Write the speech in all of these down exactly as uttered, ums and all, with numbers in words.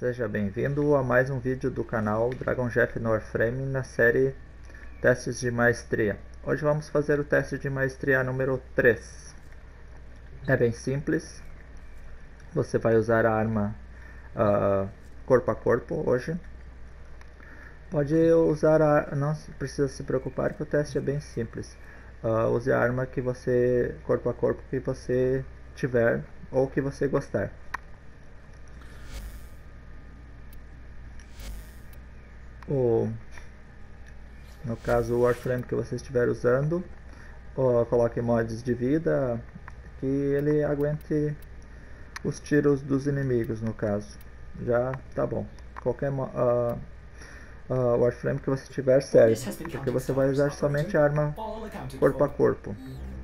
Seja bem-vindo a mais um vídeo do canal Dragon Jeff no Warframe na série Testes de Maestria. Hoje vamos fazer o teste de maestria número três. É bem simples. Você vai usar a arma uh, corpo a corpo hoje. Pode usar a... não precisa se preocupar que o teste é bem simples. Uh, use a arma que você, corpo a corpo, que você tiver ou que você gostar. O, no caso o Warframe que você estiver usando, ou coloque mods de vida que ele aguente os tiros dos inimigos, no caso já tá bom. Qualquer uh, uh, Warframe que você tiver serve, porque você vai usar somente a arma corpo a corpo,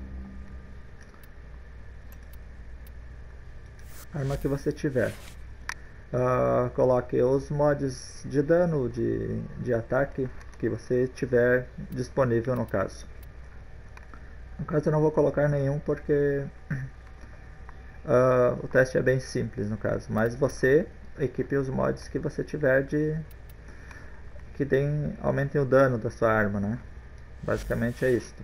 arma que você tiver. Uh, coloque os mods de dano, de, de ataque que você tiver disponível no caso. No caso eu não vou colocar nenhum porque uh, o teste é bem simples no caso, mas você equipe os mods que você tiver de que deem, aumentem o dano da sua arma, né? Basicamente é isso.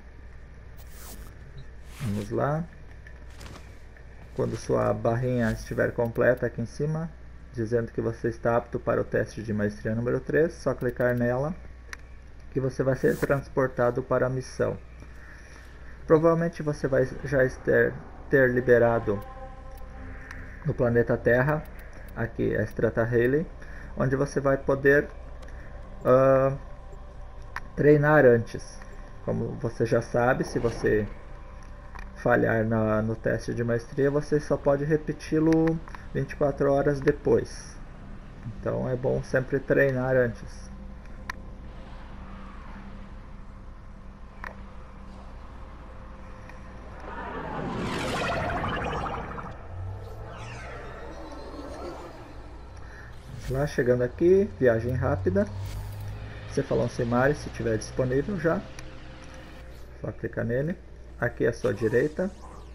Vamos lá. Quando sua barrinha estiver completa aqui em cima, dizendo que você está apto para o teste de maestria número três, só clicar nela que você vai ser transportado para a missão. Provavelmente você vai já ter, ter liberado no planeta Terra, aqui a Strata Haley, onde você vai poder uh, treinar antes. Como você já sabe, se você falhar na, no teste de maestria, você só pode repeti-lo vinte e quatro horas depois. Então é bom sempre treinar antes. Vamos lá, chegando aqui, viagem rápida. Cefalão Simari, se tiver disponível já. Só clicar nele. Aqui à sua direita.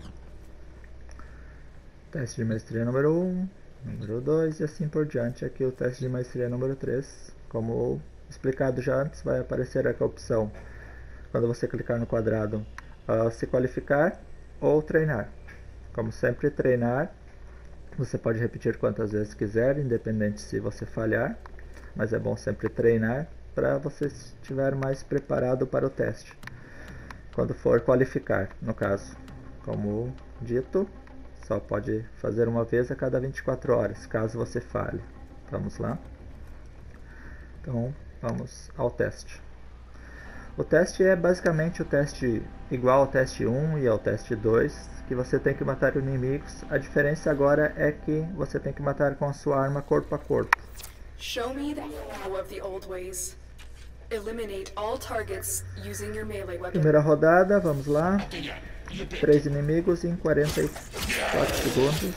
Teste de maestria número um, número dois e assim por diante. Aqui o teste de maestria número três. Como explicado já antes, vai aparecer aqui a opção, quando você clicar no quadrado, uh, se qualificar ou treinar. Como sempre, treinar, você pode repetir quantas vezes quiser, independente se você falhar. Mas é bom sempre treinar para você estiver mais preparado para o teste. Quando for qualificar, no caso, como dito, só pode fazer uma vez a cada vinte e quatro horas, caso você falhe. Vamos lá? Então, vamos ao teste. O teste é basicamente o teste igual ao teste um e ao teste dois, que você tem que matar inimigos. A diferença agora é que você tem que matar com a sua arma corpo a corpo. Show me the power of the old ways. Eliminate all targets using your melee weapon. Primeira rodada, vamos lá. Três inimigos em quarenta e quatro segundos.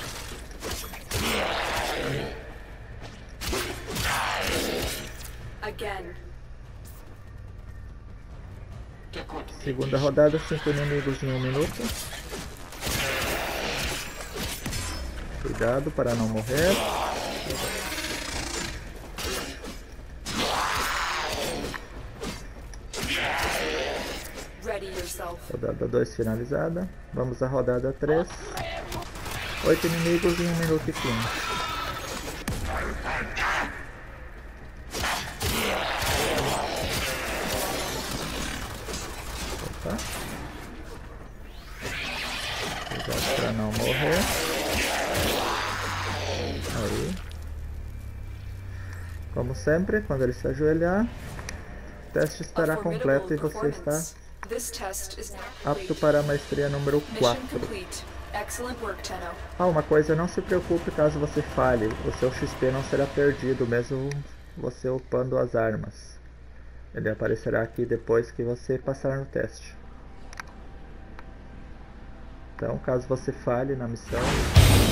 Again. Segunda rodada, cinco inimigos em um minuto. Cuidado para não morrer. Rodada dois finalizada. Vamos à rodada três. Oito inimigos em um minuto e quinze. Opa. Cuidado para não morrer. Aí. Como sempre, quando ele se ajoelhar, o teste estará completo e você está apto para a maestria número quatro. Ah, uma coisa, não se preocupe caso você falhe, o seu X P não será perdido mesmo você upando as armas. Ele aparecerá aqui depois que você passar no teste. Então, caso você falhe na missão,